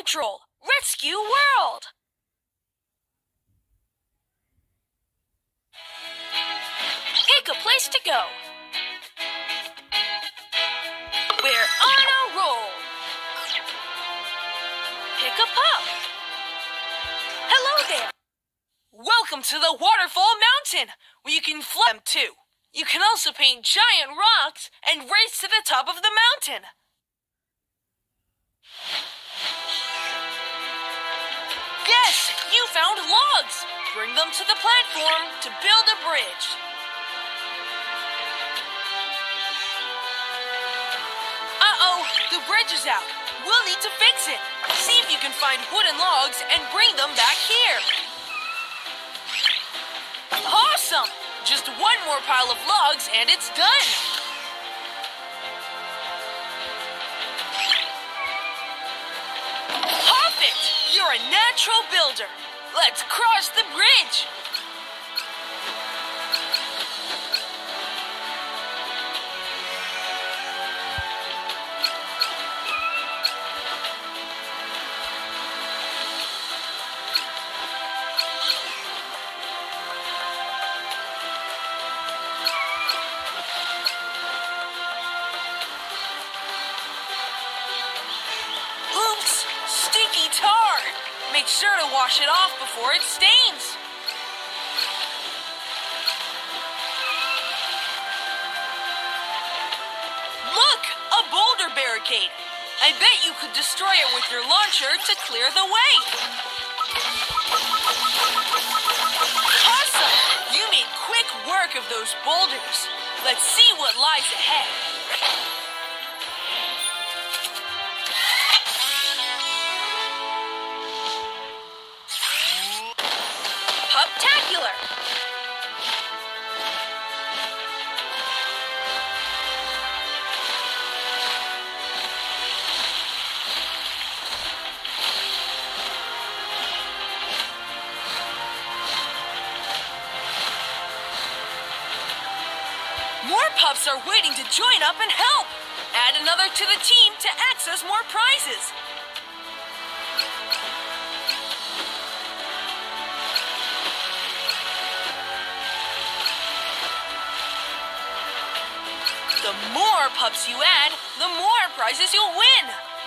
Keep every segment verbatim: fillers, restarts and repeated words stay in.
Patrol Rescue World! Pick a place to go. We're on a roll. Pick a pup. Hello there. Welcome to the Waterfall Mountain, where you can fly them too. You can also paint giant rocks and race to the top of the mountain. Yes, you found logs. Bring them to the platform to build a bridge. Uh-oh, the bridge is out. We'll need to fix it. See if you can find wooden logs and bring them back here. Awesome! Just one more pile of logs and it's done. Perfect! You're a natural builder. Let's cross the bridge. Make sure to wash it off before it stains. Look, a boulder barricade. I bet you could destroy it with your launcher to clear the way. Awesome! You made quick work of those boulders. Let's see what lies ahead. Spectacular! More pups are waiting to join up and help. Add another to the team to access more prizes. The more pups you add, the more prizes you'll win!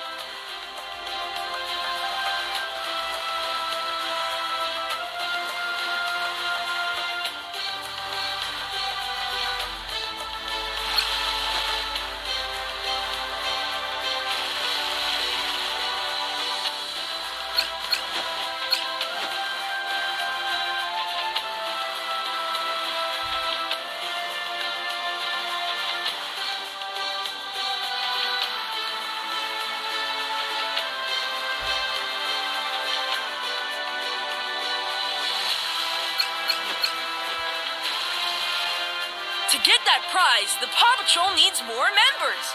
To get that prize, the Paw Patrol needs more members.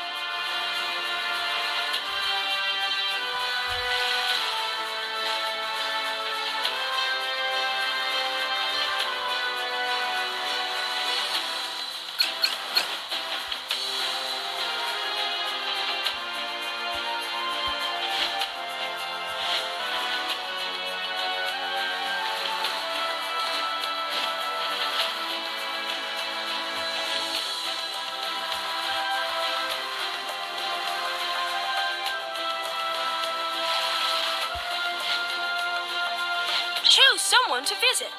Choose someone to visit.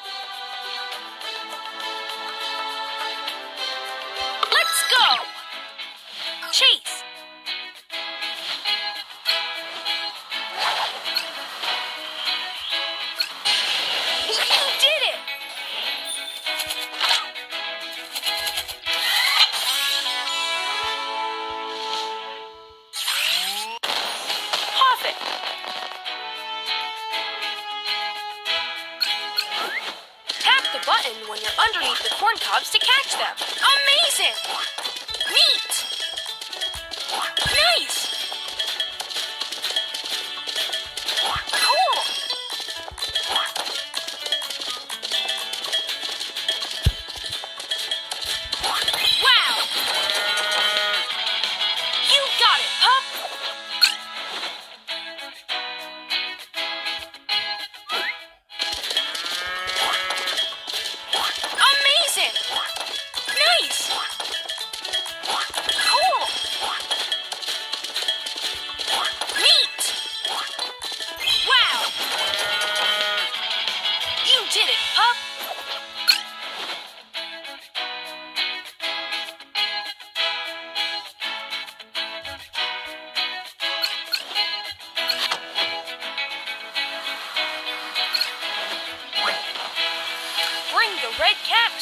Let's go! Chase. You did it! Perfect. The button when you're underneath the corn cobs to catch them. Amazing! Neat! Nice! Cool! Wow! You got it, pup!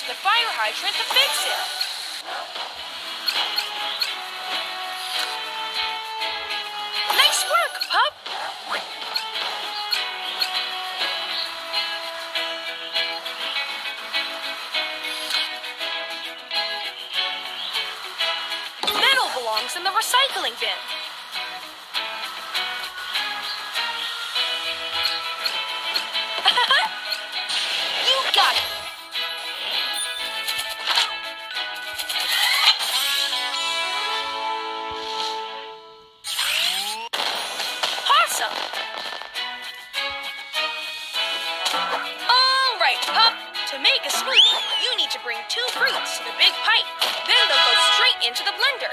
to the fire hydrant to fix it. Nice work, pup. Metal belongs in the recycling bin. You got it. Awesome. All right, pup. To make a smoothie, you need to bring two fruits to the big pipe. Then they'll go straight into the blender.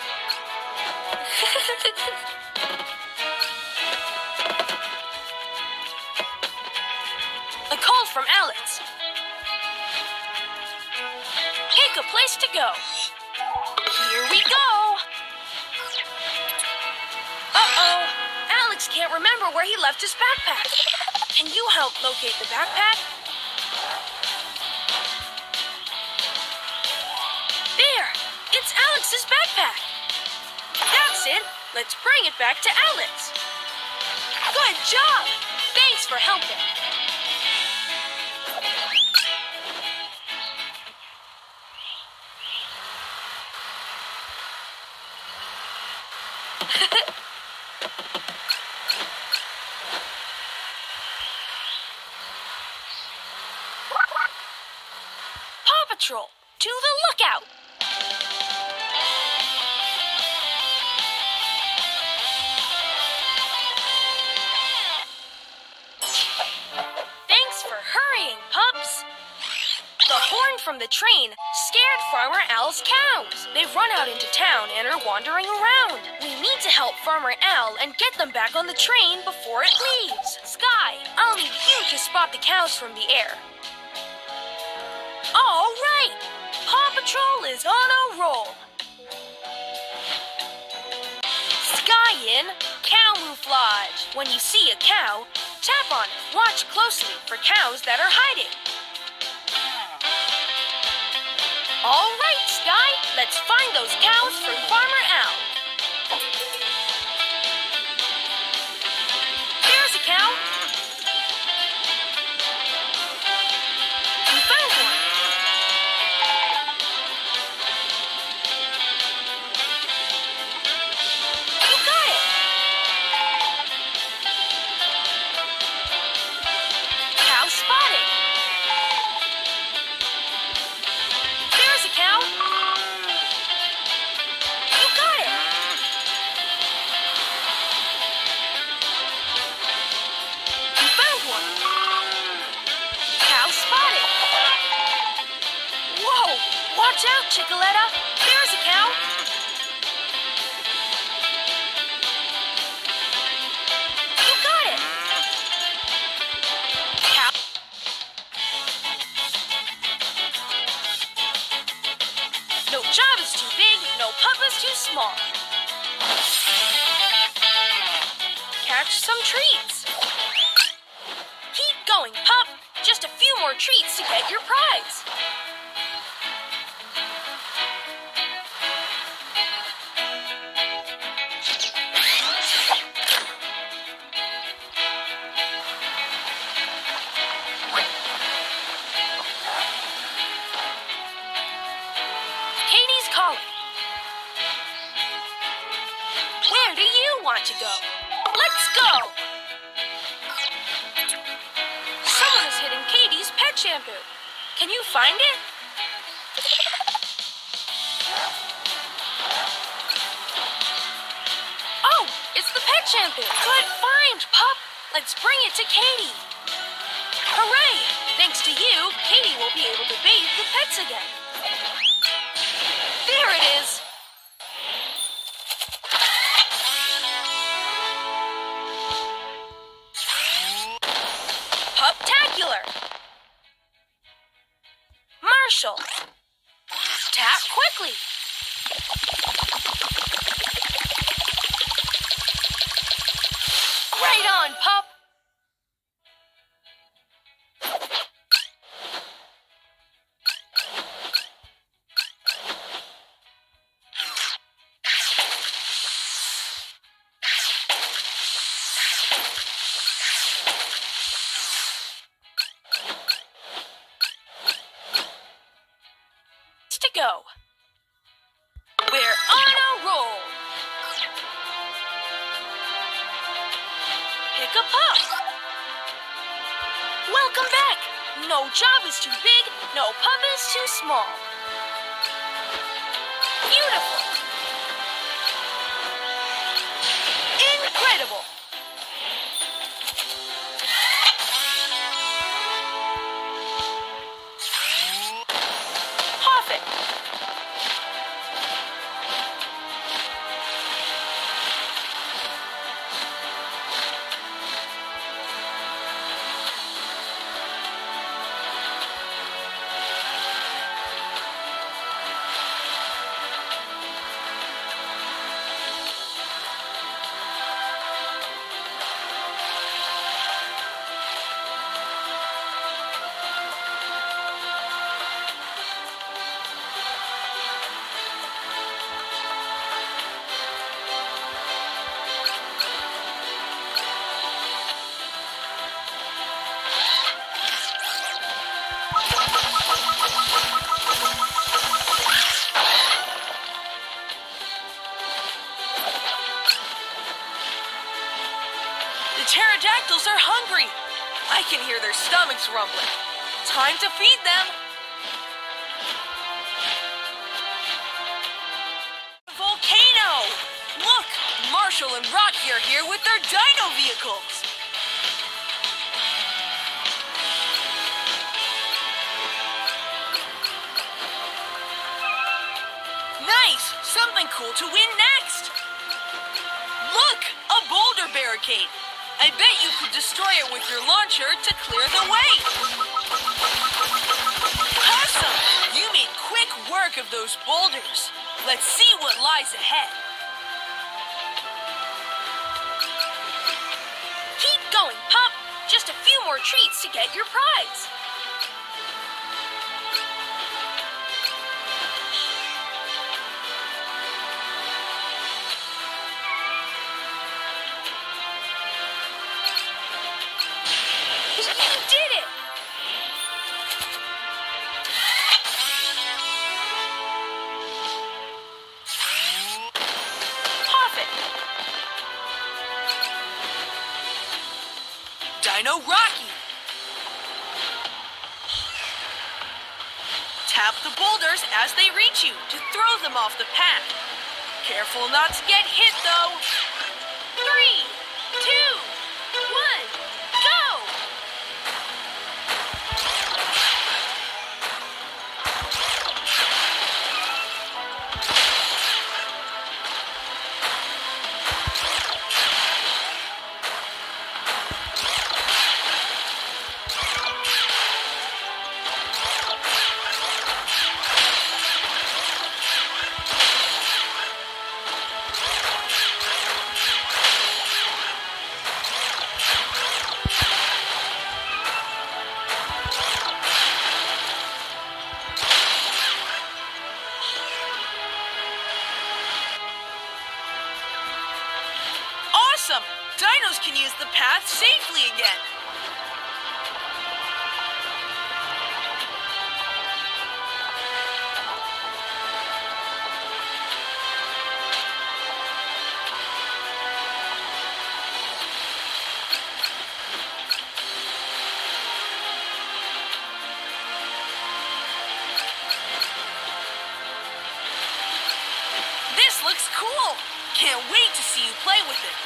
A call from Alex. Pick a place to go. Here we go. Uh-oh. Alex can't remember where he left his backpack. Can you help locate the backpack? There! It's Alex's backpack. That's it. Let's bring it back to Alex. Good job! Thanks for helping. Paw Patrol, to the lookout! Thanks for hurrying, pups! The horn from the train scared Farmer Al's cows. They've run out into town and are wandering around. We need to help Farmer Al and get them back on the train before it leaves. Skye, I'll need you to spot the cows from the air. All right! Paw Patrol is on a roll. Skye in camouflage. When you see a cow, tap on it. Watch closely for cows that are hiding. All right, Skye, let's find those cows for Farmer Al. There's a cow. You found one. You got it. Cow spotted. There's a cow. You got it. You found one. Cow spotted. Whoa! Watch out, Chicoletta. There's a cow. You got it. Cow. No job is too big, no pup is too small. Catch some treats. Keep going, pup. Just a few more treats to get your prize. Katie's calling. Where do you want to go? Let's go! Someone is hitting Katie's pet shampoo. Can you find it? Oh, it's the pet shampoo. Good find, pup. Let's bring it to Katie. Hooray! Thanks to you, Katie will be able to bathe the pets again. There it is. Puptacular. Marshall. Tap quickly. Right on, pup. No job is too big, no pup is too small. Beautiful. Incredible. Perfect. The pterodactyls are hungry. I can hear their stomachs rumbling. Time to feed them. Volcano! Look, Marshall and Rocky are here with their dino vehicles. Nice! Something cool to win next. Look, a boulder barricade. I bet you could destroy it with your launcher to clear the way. Awesome! You made quick work of those boulders. Let's see what lies ahead. Keep going, Pop. Just a few more treats to get your prize. Dino Rocky. Tap the boulders as they reach you to throw them off the path. Careful not to get hit, though. Three, two, one, go! Awesome! Dinos can use the path safely again. This looks cool! Can't wait to see you play with it.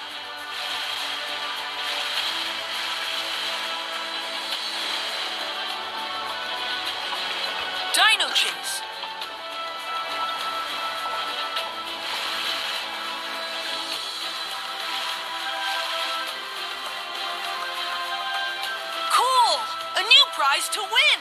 Dino Chase. Cool! A new prize to win!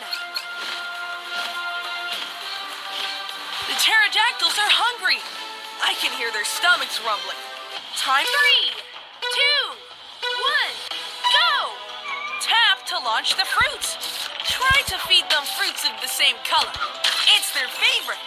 The pterodactyls are hungry. I can hear their stomachs rumbling. Time three, two, one, go! Tap to launch the fruits. Try to feed them fruits of the same color. It's their favorite.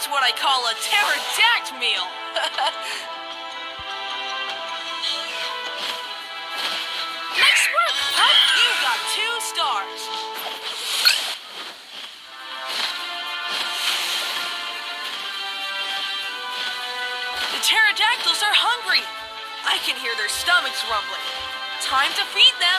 That's what I call a pterodactyl meal. Nice work, Pup. You got two stars. The pterodactyls are hungry. I can hear their stomachs rumbling. Time to feed them.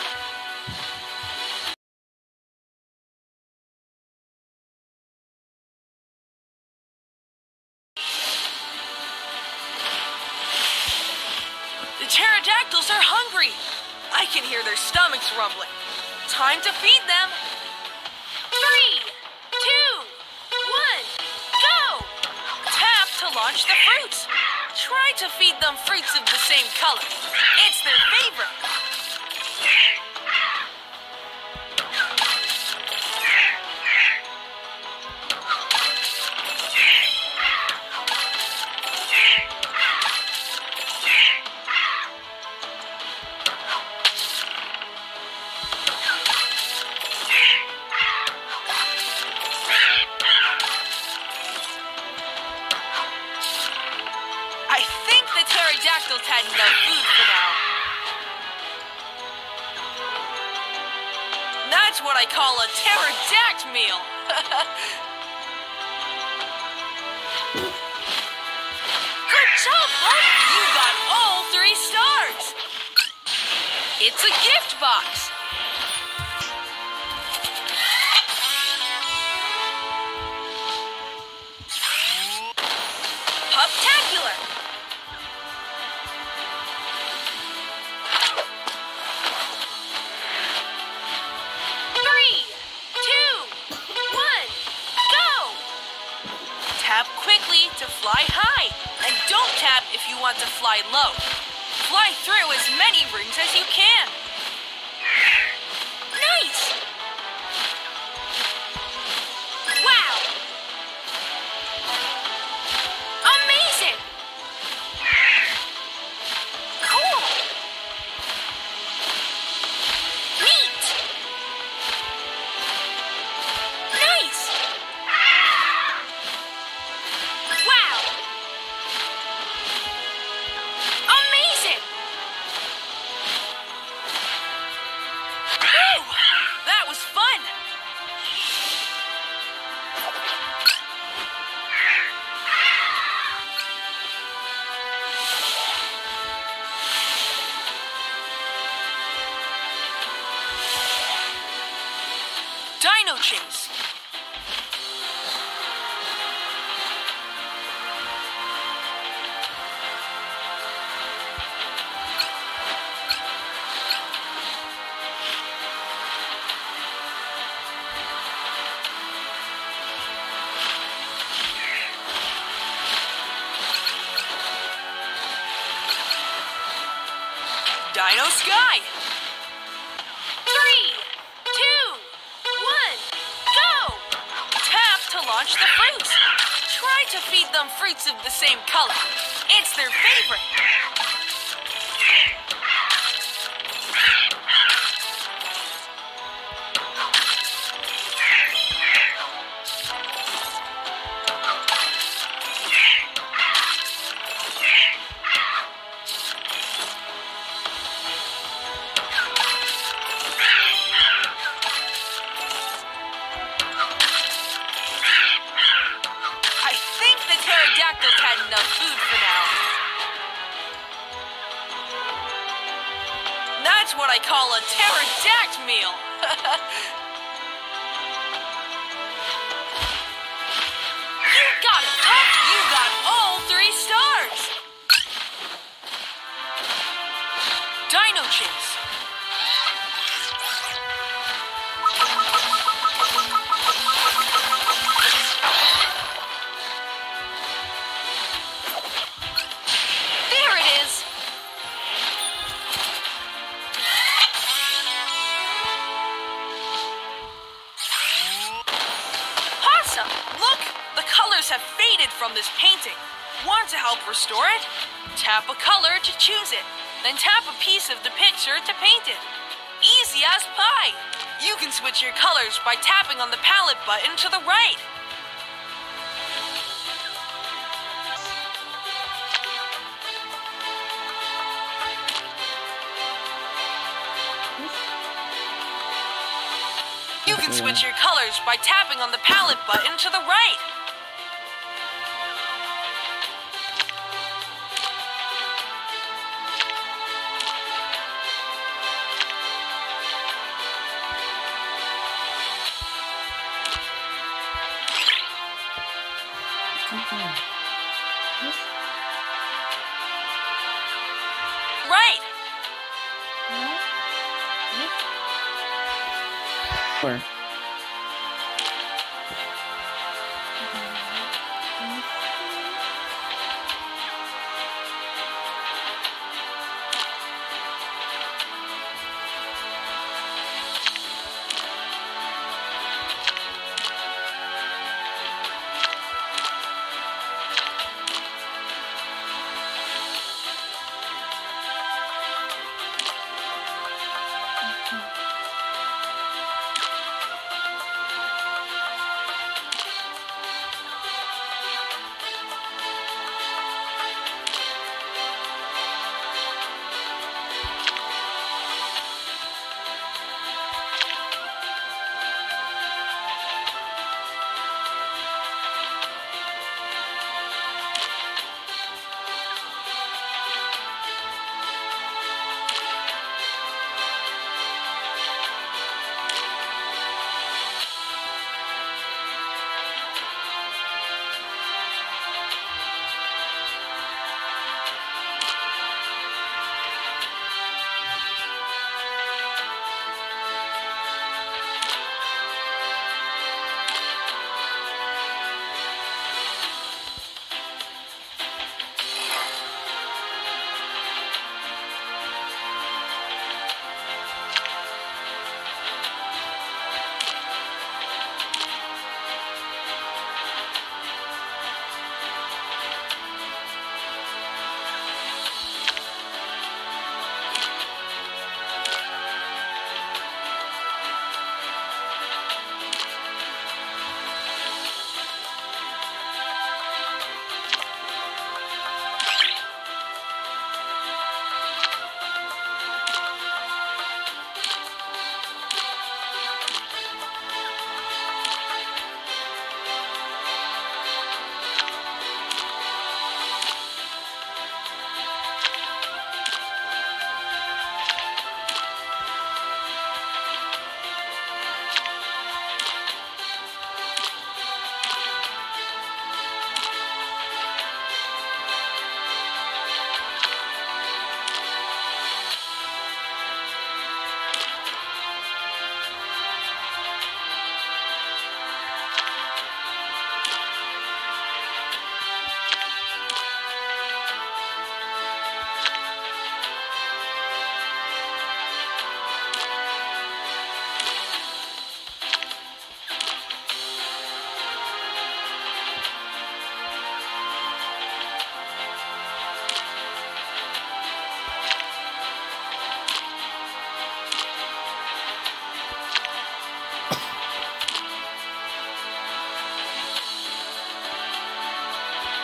The pterodactyls are hungry. I can hear their stomachs rumbling. Time to feed them. Three, two, one, go! Tap to launch the fruits. Try to feed them fruits of the same color. It's their favorite. Pterodactyls had enough food for now. That's what I call a pterodactyl meal. Good job, Pup! You got all three stars. It's a gift box. Puptacular. Tap quickly to fly high, and don't tap if you want to fly low. Fly through as many rings as you can. Nice! Wow! Amazing! Cool! Neat! Nice! Wow! Amazing! Whew! That was fun! Dino Chase. Dino Skye. Three, two, one, go! Tap to launch the fruits. Try to feed them fruits of the same color. It's their favorite. Pterodactyls had enough food for now. That's what I call a pterodactyl meal. You got it, Pup! You got all three stars! Dino Chase. Look! The colors have faded from this painting. Want to help restore it? Tap a color to choose it. Then tap a piece of the picture to paint it. Easy as pie! You can switch your colors by tapping on the palette button to the right. switch your colors by tapping on the palette button to the right. Right. Where?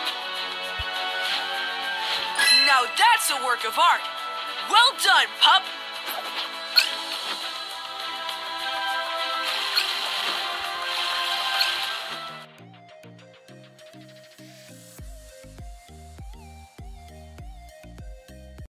Now that's a work of art. Well done, pup.